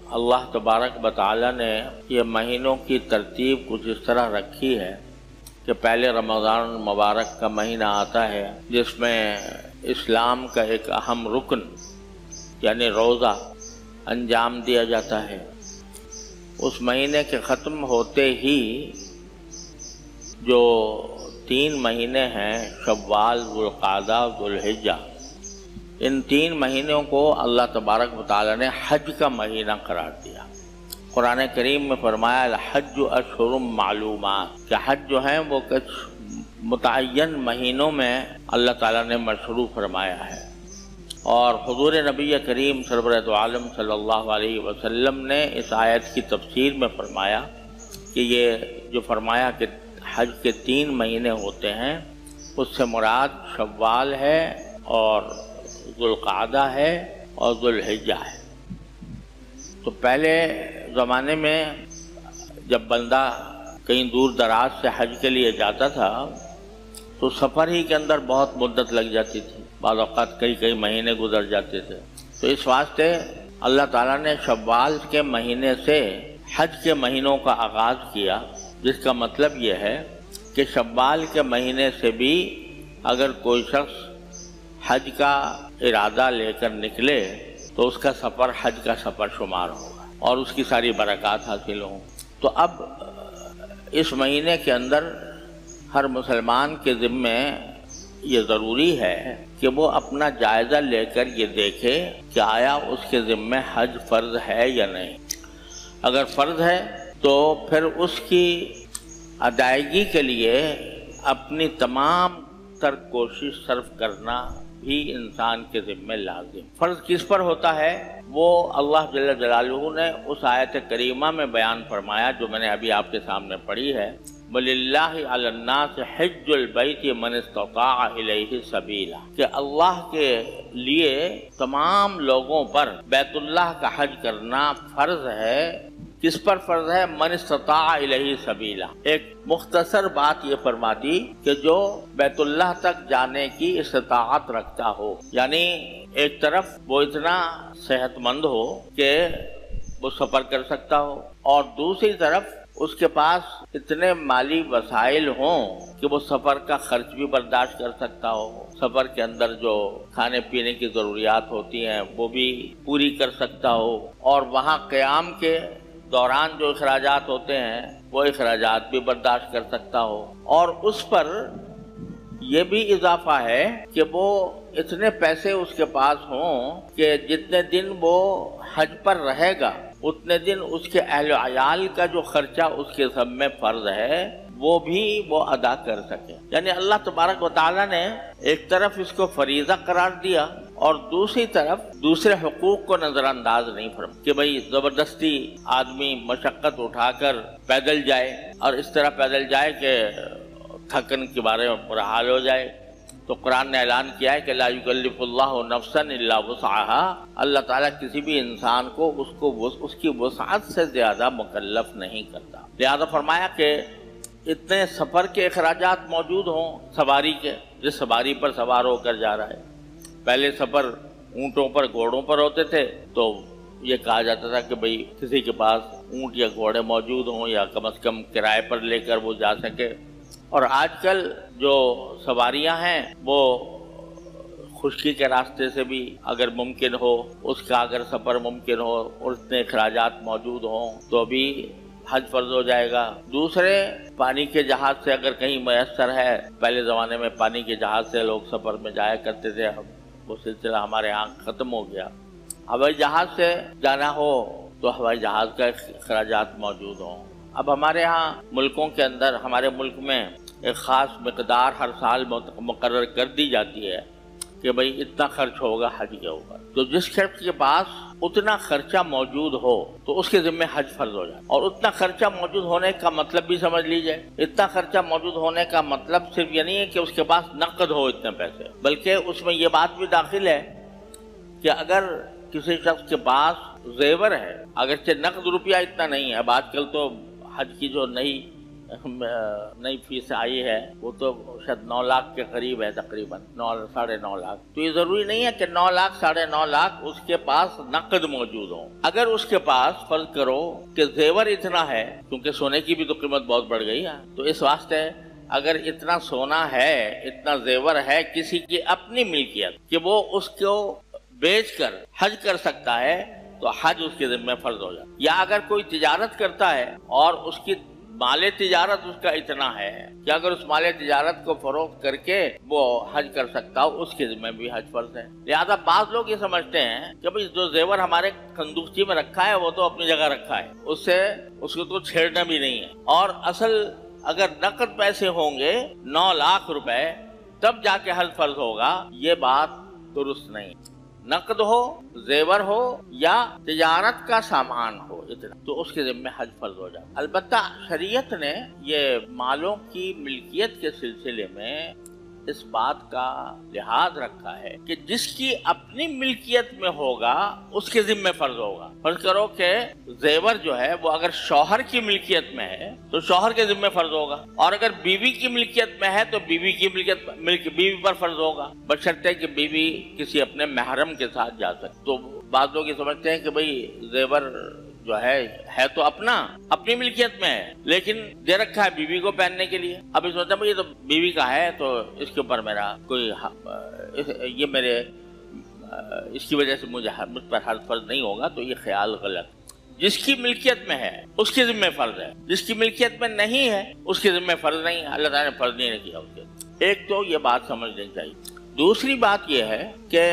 اللہ تبارک و تعالی نے یہ مہینوں کی ترتیب کچھ اس طرح رکھی ہے کہ پہلے رمضان المبارک کا مہینہ آتا ہے جس میں اسلام کا ایک اہم رکن یعنی روزہ انجام دیا جاتا ہے۔ اس مہینے کے ختم ہوتے ہی جو 3 مہینے ہیں شوال، ذوالقعدہ، ذوالحجہ، ان 3 مہینوں کو اللہ تبارک و تعالی نے حج کا مہینہ قرار دیا۔ قرآن کریم میں فرمایا الحج اشہر معلومات کہ حج جو ہیں وہ کچھ متعین مہینوں میں اللہ تعالیٰ نے مشروع فرمایا ہے، اور حضور نبی کریم سرورۃ عالم صلی اللہ علیہ وسلم نے اس آیت کی تفسیر میں فرمایا کہ یہ جو فرمایا کہ حج کے 3 مہینے ہوتے ہیں، اس سے مراد شوال ہے اور ذوالقعدہ ہے اور ذوالحجہ ہے۔ تو پہلے زمانے میں جب بندہ کہیں دور دراز سے حج کے لیے جاتا تھا تو سفر ہی کے اندر بہت مدت لگ جاتی تھی، بعض اوقات کئی مہینے گزر جاتے تھے۔ تو اس واسطے اللہ تعالیٰ نے شوال کے مہینے سے حج کے مہینوں کا آغاز کیا، جس کا مطلب یہ ہے کہ شوال کے مہینے سے بھی اگر کوئی شخص حج کا ارادہ لے کر نکلے تو اس کا سفر حج کا سفر شمار ہوگا اور اس کی ساری برکات حاصل ہوں۔ تو اب اس مہینے کے اندر ہر مسلمان کے ذمے یہ ضروری ہے کہ وہ اپنا جائزہ لے کر یہ دیکھے کہ آیا اس کے ذمے حج فرض ہے یا نہیں۔ اگر فرض ہے تو پھر اس کی ادائیگی کے لیے اپنی تمام تر کوشش صرف کرنا بھی انسان کے ذمے لازم۔ فرض کس پر ہوتا ہے وہ اللہ جل جلالہ نے اس آیت کریمہ میں بیان فرمایا جو میں نے ابھی آپ کے سامنے پڑھی ہے، وَلِلَّهِ عَلَى النَّاسِ حِجُّ الْبَيْتِ مَنِ اسْتَطَاعَ إِلَيْهِ سَبِيلًا کہ اللہ کے لیے تمام لوگوں پر بیت اللہ کا حج کرنا فرض ہے۔ کس پر فرض ہے؟ من استطاع الیہ سبیلا۔ ایک مختصر بات یہ فرما دی کہ جو بیت اللہ تک جانے کی استطاعت رکھتا ہو، یعنی ایک طرف وہ اتنا صحت مند ہو کہ وہ سفر کر سکتا ہو، اور دوسری طرف اس کے پاس اتنے مالی وسائل ہوں کہ وہ سفر کا خرچ بھی برداشت کر سکتا ہو، سفر کے اندر جو کھانے پینے کی ضروریات ہوتی ہیں وہ بھی پوری کر سکتا ہو، اور وہاں قیام کے دوران جو اخراجات ہوتے ہیں وہ اخراجات بھی برداشت کر سکتا ہو، اور اس پر یہ بھی اضافہ ہے کہ وہ اتنے پیسے اس کے پاس ہوں کہ جتنے دن وہ حج پر رہے گا اتنے دن اس کے اہل و عیال کا جو خرچہ اس کے ذمہ میں فرض ہے وہ بھی وہ ادا کر سکے۔ یعنی اللہ تبارک و تعالیٰ نے ایک طرف اس کو فریضہ قرار دیا اور دوسری طرف دوسرے حقوق کو نظر انداز نہیں فرمایا کہ بھئی زبردستی آدمی مشقت اٹھا کر پیدل جائے اور اس طرح پیدل جائے کہ تھکن کے بارے میں برا حال ہو جائے۔ تو قرآن نے اعلان کیا ہے کہ لا یکلف اللہ نفسا الا وسعها، اللہ تعالیٰ کسی بھی انسان کو اس کی وسعت سے زیادہ مکلف نہیں کرتا، لہذا فرمایا کہ اتنے سفر کے اخراجات موجود ہوں سواری کے، جس سواری پر سوار ہو کر جا رہا ہے۔ پہلے سفر اونٹوں پر گھوڑوں پر ہوتے تھے تو یہ کہا جاتا تھا کہ بھئی کسی کے پاس اونٹ یا گھوڑے موجود ہوں یا کم از کم کرائے پر لے کر وہ جا سکے، اور آج کل جو سواریاں ہیں وہ خشکی کے راستے سے بھی اگر ممکن ہو، اس کا اگر سفر ممکن ہو اور اتنے اخراجات موجود ہوں تو بھی حج فرض ہو جائے گا۔ دوسرے پانی کے جہاز سے اگر کہیں میسر ہے، پہلے زمانے میں پانی کے جہاز سے لوگ سفر میں جایا کرتے تھے، اب وہ سلسلہ ہمارے ہاں ختم ہو گیا۔ ہوائی جہاز سے جانا ہو تو ہوائی جہاز کا اخراجات موجود ہوں۔ اب ہمارے ہاں ملکوں کے اندر، ہمارے ملک میں ایک خاص مقدار ہر سال مقرر کر دی جاتی ہے کہ بھئی اتنا خرچ ہوگا حج کے اوپر، تو جس شخص کے پاس اتنا خرچہ موجود ہو تو اس کے ذمہ حج فرض ہو جائے۔ اور اتنا خرچہ موجود ہونے کا مطلب بھی سمجھ لیجئے، اتنا خرچہ موجود ہونے کا مطلب صرف یہ نہیں ہے کہ اس کے پاس نقد ہو اتنے پیسے، بلکہ اس میں یہ بات بھی داخل ہے کہ اگر کسی شخص کے پاس زیور ہے، اگرچہ نقد روپیہ اتنا نہیں ہے، اب آج کل تو حج کی جو نئی नई फीस आई है वो तो शायद 9 लाख के करीब है, तकरीबन 9 साढ़े 9 लाख। तो ये जरूरी नहीं है कि 9 लाख साढ़े 9 लाख उसके पास नकद मौजूद हो। अगर उसके पास फर्ज करो कि जेवर इतना है, क्योंकि सोने की भी तो कीमत बहुत बढ़ गई है, तो इस वास्ते अगर इतना सोना है, इतना जेवर है किसी की अपनी मिल्कियत कि वो उसको बेचकर हज कर सकता है, तो हज उसके जिम्मे फर्ज हो जाता। या अगर कोई तिजारत करता है और उसकी माले तिजारत उसका इतना है कि अगर उस माले तिजारत को फरोख्त करके वो हज कर सकता हो, उसके जिम्मे भी हज फर्ज है। लिहाजा बात लोग ये समझते हैं कि भाई जो जेवर हमारे खंदूकची में रखा है वो तो अपनी जगह रखा है, उससे उसको तो छेड़ना भी नहीं है। और असल अगर नकद पैसे होंगे 9 लाख रुपए तब जाके हज फर्ज होगा, ये बात दुरुस्त नहीं। नकद हो, जेवर हो या तिजारत का सामान हो इतना, तो उसके जिम्मे हज फर्ज हो जाता। अलबत्ता शरीयत ने ये मालों की मिल्कियत के सिलसिले में इस बात का लिहाज रखा है कि जिसकी अपनी मिल्कियत में होगा उसके जिम्मे फर्ज होगा। फर्ज करो कि जेवर जो है वो अगर शौहर की मिल्कियत में है तो शौहर के जिम्मे फर्ज होगा, और अगर बीवी की मिल्कियत में है तो बीवी की बीवी पर फर्ज होगा, बशर्ते कि बीवी किसी अपने महरम के साथ जा सके। तो बाद लोग ये समझते हैं कि भाई जेवर जो है तो अपनी मिल्कियत में है, लेकिन दे रखा है बीवी को पहनने के लिए। अब सोचता है ये तो बीवी का है तो इसके ऊपर मेरा कोई ये मेरे इसकी वजह से मुझ पर हज फर्ज नहीं होगा, तो ये ख्याल गलत। जिसकी मिल्कियत में है उसके जिम्मे फर्ज है, जिसकी मिल्कियत में नहीं है उसके जिम्मे फर्ज नहीं है, अल्लाह ताला ने फर्ज नहीं किया उसके। एक तो ये बात समझनी चाहिए। दूसरी बात ये है कि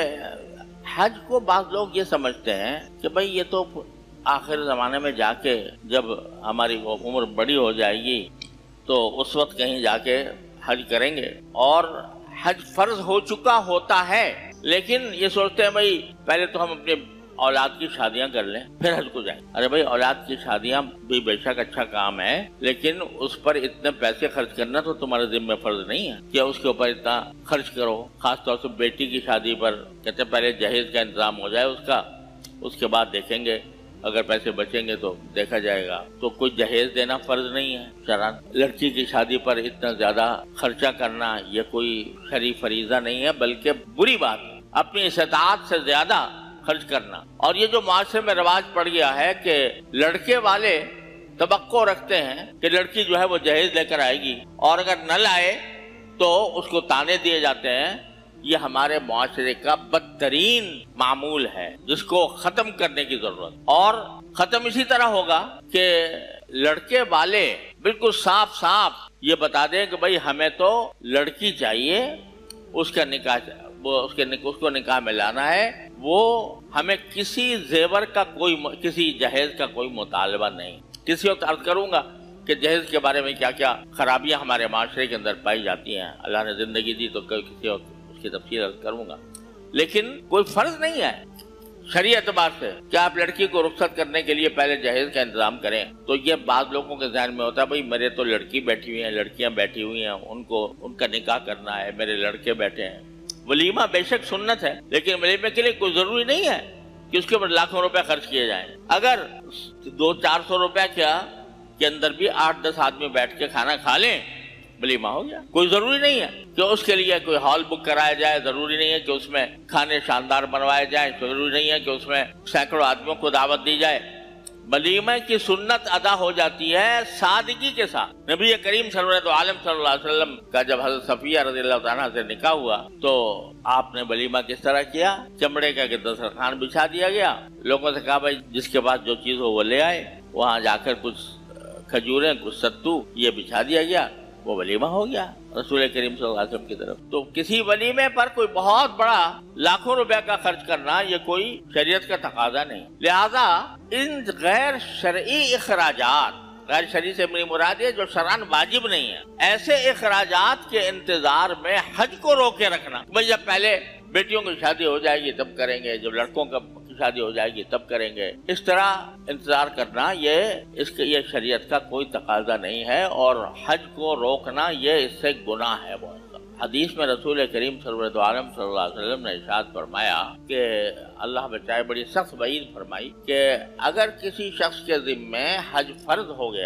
हज को बाज़ लोग ये समझते हैं कि भाई ये तो आखिर ज़माने में जाके जब हमारी उम्र बड़ी हो जाएगी तो उस वक्त कहीं जाके हज करेंगे, और हज फर्ज हो चुका होता है, लेकिन ये सोचते हैं भाई पहले तो हम अपने औलाद की शादियां कर लें फिर हज को जाएं। अरे भाई औलाद की शादियां भी बेशक अच्छा काम है, लेकिन उस पर इतने पैसे खर्च करना तो तुम्हारे जिम्मे फर्ज नहीं है कि उसके ऊपर इतना खर्च करो। खास तौर से बेटी की शादी पर कहते पहले जहेज का इंतजाम हो जाए उसका, उसके बाद देखेंगे, अगर पैसे बचेंगे तो देखा जाएगा। तो कोई जहेज देना फर्ज नहीं है शरअन। लड़की की शादी पर इतना ज्यादा खर्चा करना ये कोई शरई फरीजा नहीं है, बल्कि बुरी बात है अपनी इस्तात से ज्यादा खर्च करना। और ये जो माशरे में रिवाज पड़ गया है कि लड़के वाले तवक्को रखते हैं कि लड़की जो है वो जहेज लेकर आएगी, और अगर न लाए तो उसको ताने दिए जाते हैं, ये हमारे मुआशरे का बदतरीन मामूल है जिसको खत्म करने की जरूरत। और खत्म इसी तरह होगा कि लड़के वाले बिल्कुल साफ साफ ये बता दें कि भाई हमें तो लड़की चाहिए, उसका निकाह उसको निकाह में लाना है, वो हमें किसी जेवर का किसी जहेज का कोई मुतालबा नहीं। किसी वक्त अर्ज करूंगा कि जहेज के बारे में क्या क्या खराबियां हमारे माशरे के अंदर पाई जाती हैं। अल्लाह ने जिंदगी दी तो किसी वक्त की तफसील अर्ज करूंगा, लेकिन कोई फर्ज नहीं है शरीय एतबार से कि आप लड़की को रुखसत करने के लिए पहले जहेज का इंतजाम करें। तो ये बात लोगों के ज़हन में होता है भाई मेरे तो लड़की बैठी हुई है, लड़कियां बैठी हुई हैं, उनका निकाह करना है, मेरे लड़के बैठे हैं। वलीमा बेशक सुन्नत है, लेकिन वलीमे के लिए कोई जरूरी नहीं है कि उसके ऊपर लाखों रुपए खर्च किए जाएं। अगर 200-400 रुपए के अंदर भी 8-10 आदमी बैठ के खाना खा लें, वलीमा हो गया। कोई जरूरी नहीं है कि उसके लिए कोई हॉल बुक कराया जाए, जरूरी नहीं है कि उसमें खाने शानदार बनवाए जाए, जरूरी नहीं है कि उसमें सैकड़ों आदमियों को दावत दी जाए। वलीमे की सुन्नत अदा हो जाती है सादगी के साथ। नबी करीम सल्लल्लाहु अलैहि वसल्लम का जब हज़रत सफिया रज़ियल्लाहु अन्हा से निकाह हुआ तो आपने वलीमा किस तरह किया? चमड़े का दस्तरखान बिछा दिया गया, लोगों से कहा भाई जिसके पास जो चीज हो वो ले आए, वहाँ जाकर कुछ खजूरें कुछ सत्तू ये बिछा दिया गया, वो वलीमा हो गया रसूल करीम सल्लल्लाहु अलैहि वसल्लम की तरफ। तो किसी वलीमे पर कोई बहुत बड़ा लाखों रुपए का खर्च करना ये कोई शरीयत का तकाजा नहीं। लिहाजा इन गैर शरई इखराजात, गैर शरई से मेरी मुराद है जो शरअन वाजिब नहीं है, ऐसे इखराजात के इंतजार में हज को रोके रखना। भाई जब पहले बेटियों की शादी हो जाएगी तब करेंगे, जब लड़कों की शादी हो जाएगी तब करेंगे, इस तरह इंतजार करना ये शरीयत का कोई तकाजा नहीं है। और हज को रोकना ये इससे गुनाह है। बहुत हदीस में रसूल करीम सल्लल्लाहु अलैहि वसल्लम ने इरशाद फरमाया कि अल्लाह बचाए बड़ी सख्त वईद फरमाई कि अगर किसी शख्स के जिम्मे हज फर्ज हो गया हो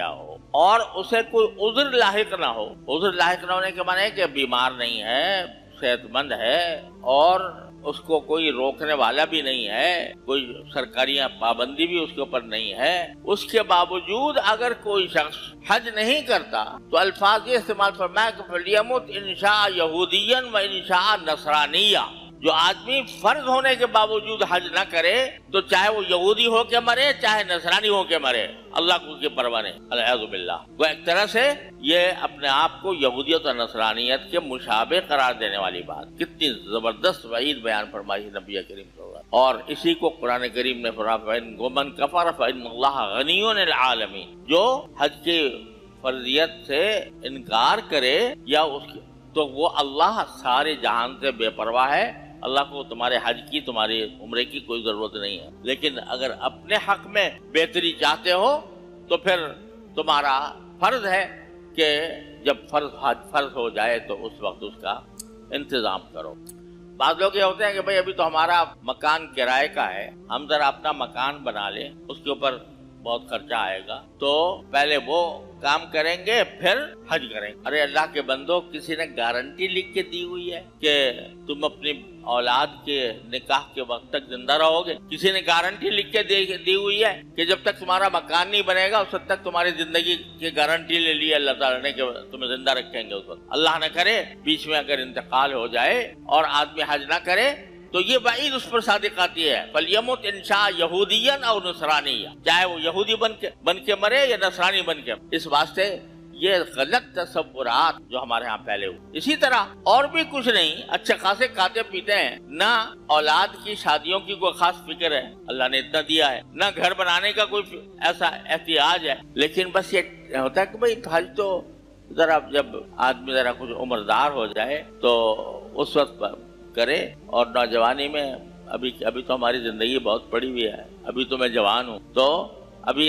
اور اسے کوئی عذر لاحق نہ ہو. عذر لاحق نہ ہونے کے معنی ہے کہ بیمار نہیں ہے، صحت مند ہے اور اس کو کوئی روکنے والا بھی نہیں ہے، کوئی سرکاری پابندی بھی اس کے اوپر نہیں ہے. اس کے باوجود اگر کوئی شخص حج نہیں کرتا تو الفاظ یہ استعمال فرمایا کہ فَلْيَمُتْ إِنْ شَاءَ يَهُودِيًّا وَإِنْ شَاءَ نَصْرَانِيًّا. جو آدمی فرض ہونے کے باوجود حج نہ کرے تو چاہے وہ یہودی ہو کے مرے چاہے نصرانی ہو کے مرے، اللہ کو اس کی پرواہ نہیں. العیاذ باللہ. وہ ایک طرح سے یہ اپنے آپ کو یہودیت اور نصرانیت کے مشابہ قرار دینے والی بات. کتنی زبردست وعید بیان فرمائی نبی کریم صلی اللہ علیہ وسلم. اور اسی کو قرآن کریم نے فرمایا وَمَنْ كَفَرَ فَإِنَّ اللَّهَ غَنِيٌّ عَنِ الْعَالَمِينَ. جو حج کی فرضیت سے انکار کرے یا اس کی تو وہ اللہ سارے جہان سے بے پرواہ ہے. اللہ کو تمہارے حج کی تمہاری عمرے کی کوئی ضرورت نہیں ہے. لیکن اگر اپنے حق میں بہتری چاہتے ہو تو پھر تمہارا فرض ہے کہ جب حج فرض ہو جائے تو اس وقت اس کا انتظام کرو. بعض لوگ یہ ہوتے ہیں کہ بھئی ابھی تو ہمارا مکان کرائے کا ہے، ہم ذرا اپنا مکان بنا لیں، اس کے اوپر بہت خرچہ آئے گا تو پہلے وہ کام کریں گے پھر حج کریں گے. ارے اللہ کے بندو، کسی نے گارنٹی لکھ کے دی ہوئی ہے کہ تم اپنی اولاد کے نکاح کے وقت تک زندہ رہو گے؟ کسی نے گارنٹی لکھ کے دی ہوئی ہے کہ جب تک تمہارا مکان نہیں بنے گا اس وقت تک تمہاری زندگی کی گارنٹی لے لی اللہ تعالیٰ نے کہ تمہیں زندہ رکھیں گے اس وقت؟ اللہ نہ کرے بیچ میں اگر انتقال ہو جائے اور آدمی حج نہ کرے تو یہ وعید اس پر صادق آتی ہے. فَلْيَمُتْ إِنْ شَاءَ يَهُودِيًّا أَوْ نَصْرَانِيًّا. چاہے وہ یہودی بن کے مرے یا نصرانی بن کے. اس واسطے یہ غلط تصورات جو ہمارے ہاں پھیلے ہوئے. اسی طرح اور بھی کچھ نہیں، اچھے خاصے کھاتے پیتے ہیں، نہ اولاد کی شادیوں کی کوئی خاص فکر ہے، اللہ نے اتنا دیا ہے، نہ گھر بنانے کا کوئی ایسا احتیاج ہے. لیکن بس یہ ہوتا ہے کہ بھئی حج تو ذرا جب آدمی ذرا کچھ عمردار ہو جائے تو اس وقت کرے. اور نوجوانی میں ابھی تو ہماری زندگی بہت پڑی ہوئی ہے، ابھی تو میں جوان ہوں، تو ابھی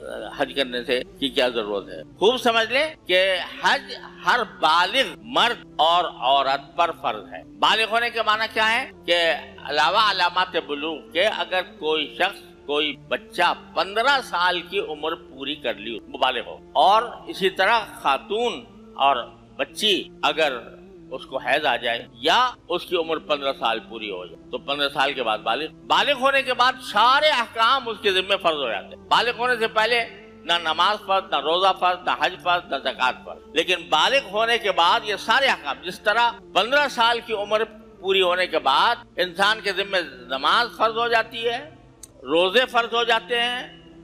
حج کرنے سے کی کیا ضرورت ہے؟ خوب سمجھ لیں کہ حج ہر بالغ مرد اور عورت پر فرض ہے. بالغ ہونے کے معنی کیا ہے کہ علاوہ علامات بلوغ کے اگر کوئی شخص کوئی بچہ 15 سال کی عمر پوری کر لی وہ بالغ ہو. اور اسی طرح خاتون اور بچی اگر اس کو حیض آ جائے یا اس کی عمر 15 سال پوری ہو جائے تو 15 سال کے بعد بالغ ہونے کے بعد سارے احکام اس کے ذمہ فرض ہو جاتے ہیں. بالغ ہونے سے پہلے نہ نماز فرض، نہ روزہ فرض، نہ حج فرض، نہ زکوٰۃ فرض. لیکن بالغ ہونے کے بعد یہ سارے احکام، جس طرح 15 سال کی عمر پوری ہونے کے بعد انسان کے ذمہ نماز فرض ہو جاتی ہے، روزے فرض ہو جاتے ہیں،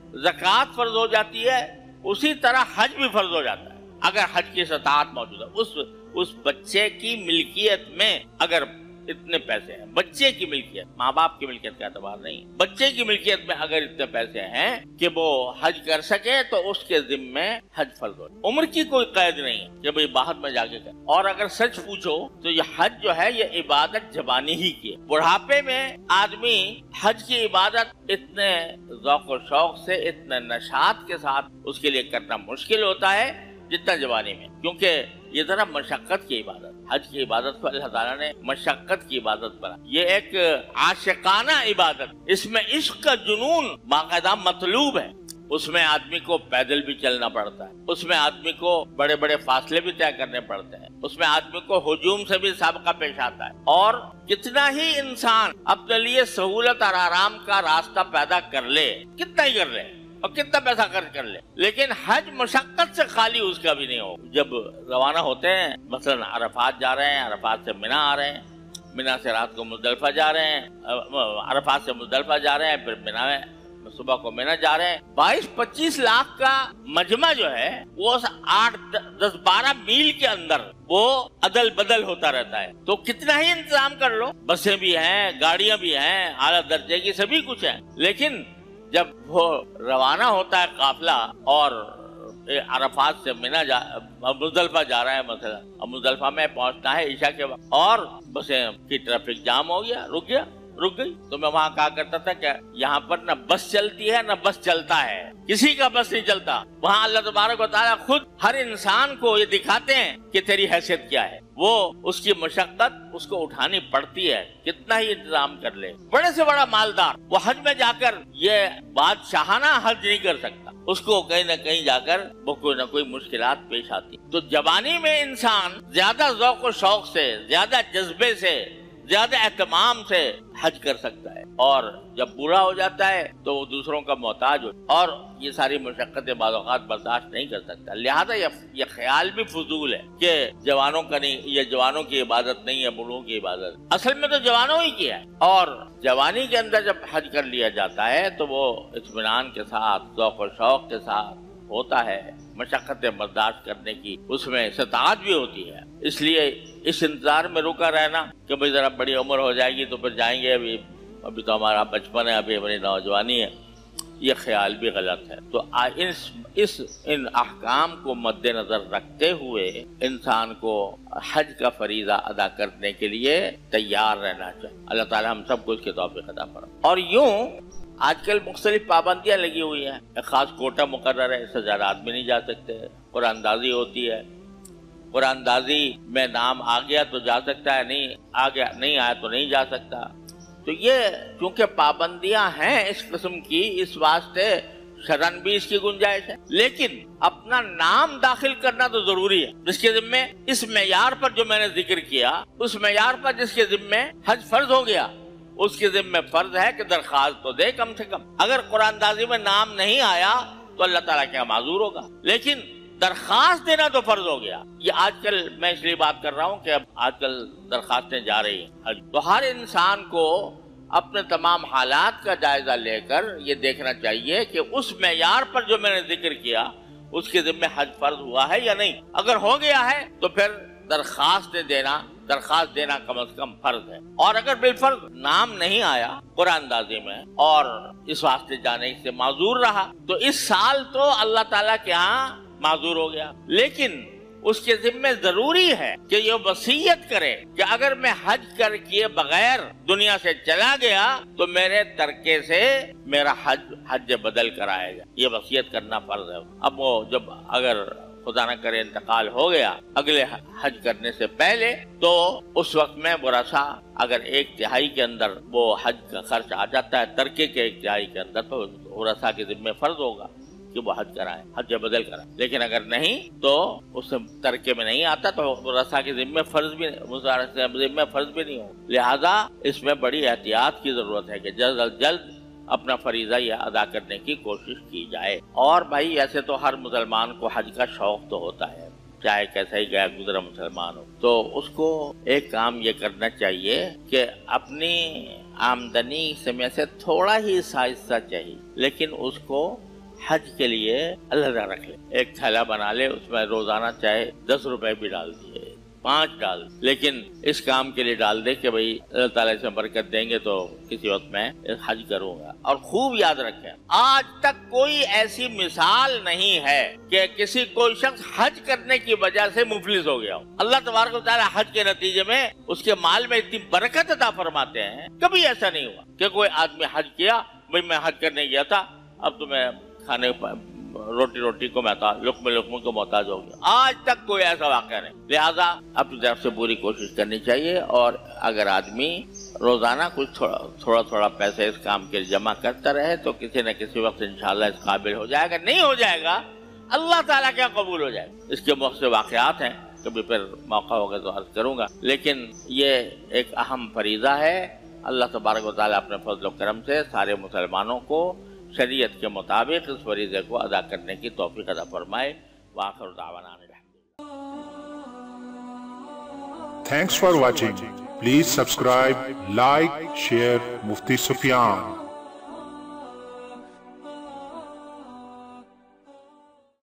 زکوٰۃ فرض ہو جاتی ہے، اسی طرح حج بھی فرض ہو جاتا ہے اگر حج کی استطاعت موجود ہے. اس بچے کی ملکیت میں اگر اتنے پیسے ہیں، بچے کی ملکیت، ماں باپ کی ملکیت کا اعتبار نہیں، بچے کی ملکیت میں اگر اتنے پیسے ہیں کہ وہ حج کر سکے تو اس کے ذمے حج فرض ہو. عمر کی کوئی قید نہیں کہ بھئی باہر میں جا کے کرے. اور اگر سچ پوچھو تو یہ حج جو ہے یہ عبادت زبانی ہی کی ہے. بڑھاپے میں آدمی حج کی عبادت اتنے ذوق و شوق سے، اتنے نشاط کے ساتھ اس کے لیے کرنا مشکل ہوتا ہے جتنا جوانی میں، کیونکہ یہ ذرا مشقت کی عبادت. حج کی عبادت کو اللہ تعالیٰ نے مشقت کی عبادت بنا. یہ ایک عاشقانہ عبادت، اس میں عشق کا جنون باقاعدہ مطلوب ہے. اس میں آدمی کو پیدل بھی چلنا پڑتا ہے، اس میں آدمی کو بڑے بڑے فاصلے بھی طے کرنے پڑتے ہیں، اس میں آدمی کو ہجوم سے بھی سابقہ پیش آتا ہے. اور کتنا ہی انسان اپنے لیے سہولت اور آرام کا راستہ پیدا کر لے، کتنا ہی کر لے اور کتنا پیسہ خرچ کر لے، لیکن حج مشقت سے خالی اس کا بھی نہیں ہو. جب روانہ ہوتے ہیں، مثلا عرفات جا رہے ہیں، عرفات سے منی آ رہے ہیں، منی سے رات کو مزدلفہ جا رہے ہیں، عرفات سے مزدلفہ جا رہے ہیں، پھر منی میں صبح کو منی جا رہے ہیں. 22-25 لاکھ کا مجمع جو ہے وہ 8-10-12 میل کے اندر وہ عدل بدل ہوتا رہتا ہے. تو کتنا ہی انتظام کر لو، بسیں بھی ہیں، گاڑیاں بھی ہیں، اعلیٰ درجے کی سبھی کچھ ہے، لیکن جب وہ روانہ ہوتا ہے قافلہ اور عرفات سے مزدلفہ جا رہا ہے مثلا، اور مزدلفہ میں پہنچنا ہے عشاء کے وقت اور بسیں کی ٹریفک جام ہو گیا، رک گئی، تو میں وہاں کہا کرتا تھا کہ یہاں پر نہ بس چلتی ہے نہ بس چلتا ہے، کسی کا بس نہیں چلتا. وہاں اللہ تبارک و تعالیٰ خود ہر انسان کو یہ دکھاتے ہیں کہ تیری حیثیت کیا ہے. وہ اس کی مشقت اس کو اٹھانی پڑتی ہے، کتنا ہی انتظام کر لے، بڑے سے بڑا مالدار وہ حج میں جا کر یہ بادشاہانہ حج نہیں کر سکتا، اس کو کہیں نہ کہیں جا کر وہ کوئی نہ کوئی مشکلات پیش آتی۔ تو جوانی میں انسان زیادہ ذوق و شوق سے، زیادہ جذبے سے، زیادہ اہتمام سے حج کر سکتا ہے، اور جب بوڑھا ہو جاتا ہے تو وہ دوسروں کا محتاج ہو اور یہ ساری مشقتیں بعض اوقات برداشت نہیں کر سکتا۔ لہذا یہ خیال بھی فضول ہے کہ جوانوں کا نہیں، یہ جوانوں کی عبادت نہیں ہے، بوڑھوں کی عبادت، اصل میں تو جوانوں ہی کی ہے۔ اور جوانی کے اندر جب حج کر لیا جاتا ہے تو وہ اطمینان کے ساتھ، ذوق و شوق کے ساتھ ہوتا ہے، مشقتیں برداشت کرنے کی اس میں استطاعت بھی ہوتی ہے۔ اس لیے اس انتظار میں رکا رہنا کہ بھئی ذرا بڑی عمر ہو جائے گی تو پھر جائیں گے، ابھی تو ہمارا بچپن ہے، ابھی ہماری نوجوانی ہے، یہ خیال بھی غلط ہے۔ تو ان احکام کو مد نظر رکھتے ہوئے انسان کو حج کا فریضہ ادا کرنے کے لیے تیار رہنا چاہیے۔ اللہ تعالی ہم سب کو اس کی توفیق عطا فرمائے۔ اور یوں آج کل مختلف پابندیاں لگی ہوئی ہیں، ایک خاص کوٹا مقرر ہے، اس سے زیادہ آدمی نہیں جا سکتے، قرآن اندازی ہوتی ہے، قرآن اندازی میں نام آ گیا تو جا سکتا ہے، نہیں آیا تو نہیں جا سکتا۔ تو یہ چونکہ پابندیاں ہیں اس قسم کی، اس واسطے شرعاً بھی اس کی گنجائش ہے، لیکن اپنا نام داخل کرنا تو ضروری ہے، جس کے ذمے اس معیار پر جو میں نے ذکر کیا، اس معیار پر جس کے ذمے حج فرض ہو گیا، اس کے ذمہ فرض ہے کہ درخواست تو دے کم سے کم۔ اگر قرآن اندازی میں نام نہیں آیا تو اللہ تعالیٰ کیا معذور ہوگا، لیکن درخواست دینا تو فرض ہو گیا۔ یہ آج کل میں اس لیے بات کر رہا ہوں کہ اب آج کل درخواستیں جا رہی ہیں، تو ہر انسان کو اپنے تمام حالات کا جائزہ لے کر یہ دیکھنا چاہیے کہ اس معیار پر جو میں نے ذکر کیا اس کے ذمہ حج فرض ہوا ہے یا نہیں۔ اگر ہو گیا ہے تو پھر درخواست دینا کم از کم فرض ہے، اور اگر بالفرض نام نہیں آیا قرآن اندازی میں اور اس واسطے جانے سے معذور رہا تو اس سال تو اللہ تعالیٰ کے ہاں معذور ہو گیا، لیکن اس کے ذمہ ضروری ہے کہ یہ وصیت کرے کہ اگر میں حج کر کیے بغیر دنیا سے چلا گیا تو میرے ترکے سے میرا حج بدل کرایا جائے، یہ وصیت کرنا فرض ہے۔ اب وہ جب اگر خدا نہ کرے انتقال ہو گیا اگلے حج کرنے سے پہلے، تو اس وقت میں ورثہ اگر 1/3 کے اندر وہ حج کا خرچ آ جاتا ہے ترکے کے 1/3 کے اندر، تو ورثہ کے ذمہ فرض ہوگا کہ وہ حج کرائے، حج بدل کرائے۔ لیکن اگر نہیں تو اس ترکے میں نہیں آتا تو ورثہ کے ذمہ فرض بھی نہیں ہو۔ لہذا اس میں بڑی احتیاط کی ضرورت ہے کہ جلد از جلد اپنا فریضہ یہ ادا کرنے کی کوشش کی جائے۔ اور بھائی ایسے تو ہر مسلمان کو حج کا شوق تو ہوتا ہے، چاہے کیسا ہی گیا گزرا مسلمان ہو، تو اس کو ایک کام یہ کرنا چاہیے کہ اپنی آمدنی میں سے تھوڑا ہی حصہ چاہیے، لیکن اس کو حج کے لیے علیحدہ رکھ لے، ایک تھیلا بنا لے، اس میں روزانہ چاہے 10 روپے بھی ڈال دیے، 5 ڈال، لیکن اس کام کے لیے ڈال دے کہ بھئی اللہ تعالیٰ سے برکت دیں گے تو کسی وقت میں حج کروں گا۔ اور خوب یاد رکھیں، آج تک کوئی ایسی مثال نہیں ہے کہ کوئی شخص حج کرنے کی وجہ سے مفلس ہو گیا ہو۔ اللہ تبارک و تعالیٰ حج کے نتیجے میں اس کے مال میں اتنی برکت عطا فرماتے ہیں، کبھی ایسا نہیں ہوا کہ کوئی آدمی حج کیا، بھئی میں حج کرنے گیا تھا، اب تو میں کھانے روٹی کو لقمے کو محتاج ہو گیا، آج تک کوئی ایسا واقعہ نہیں۔ لہذا اپنی طرف سے پوری کوشش کرنی چاہیے، اور اگر آدمی روزانہ کچھ تھوڑا پیسے اس کام کے لیے جمع کرتا رہے تو کسی نہ کسی وقت انشاءاللہ اس قابل ہو جائے گا، نہیں ہو جائے گا اللہ تعالیٰ کیا قبول ہو جائے گا۔ اس کے بہت سے واقعات ہیں، کبھی پھر موقع ہوگا تو عرض کروں گا، لیکن یہ ایک اہم فریضہ ہے۔ اللہ تبارک و تعالیٰ اپنے فضل و کرم سے سارے مسلمانوں کو شریعت کے مطابق اس فریضے کو ادا کرنے کی توفیق عطا فرمائے۔ وآخر دعوانا الحمدللہ۔ Thanks for watching. Please subscribe, like, share Mufti Sufyan.